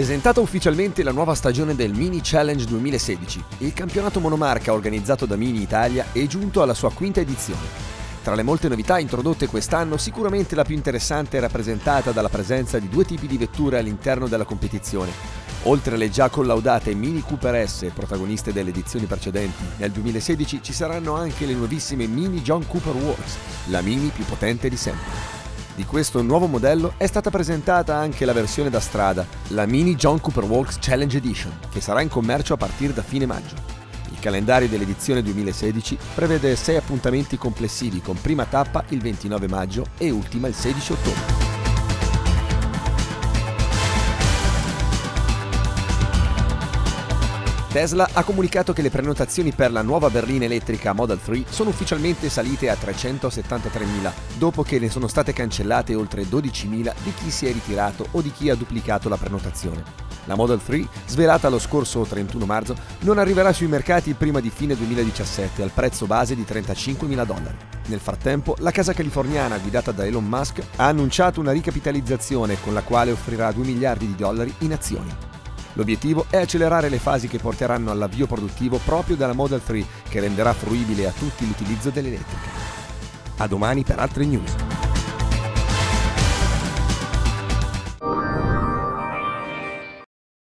Presentata ufficialmente la nuova stagione del Mini Challenge 2016, il campionato monomarca organizzato da Mini Italia è giunto alla sua quinta edizione. Tra le molte novità introdotte quest'anno, sicuramente la più interessante è rappresentata dalla presenza di due tipi di vetture all'interno della competizione. Oltre alle già collaudate Mini Cooper S, protagoniste delle edizioni precedenti, nel 2016 ci saranno anche le nuovissime Mini John Cooper Works, la Mini più potente di sempre. Di questo nuovo modello è stata presentata anche la versione da strada, la Mini John Cooper Works Challenge Edition, che sarà in commercio a partire da fine maggio. Il calendario dell'edizione 2016 prevede 6 appuntamenti complessivi, con prima tappa il 29 maggio e ultima il 16 ottobre. Tesla ha comunicato che le prenotazioni per la nuova berlina elettrica Model 3 sono ufficialmente salite a 373.000, dopo che ne sono state cancellate oltre 12.000 di chi si è ritirato o di chi ha duplicato la prenotazione. La Model 3, svelata lo scorso 31 marzo, non arriverà sui mercati prima di fine 2017 al prezzo base di $35.000. Nel frattempo, la casa californiana guidata da Elon Musk ha annunciato una ricapitalizzazione con la quale offrirà $2 miliardi in azioni. L'obiettivo è accelerare le fasi che porteranno all'avvio produttivo proprio della Model 3, che renderà fruibile a tutti l'utilizzo dell'elettrica. A domani per altre news.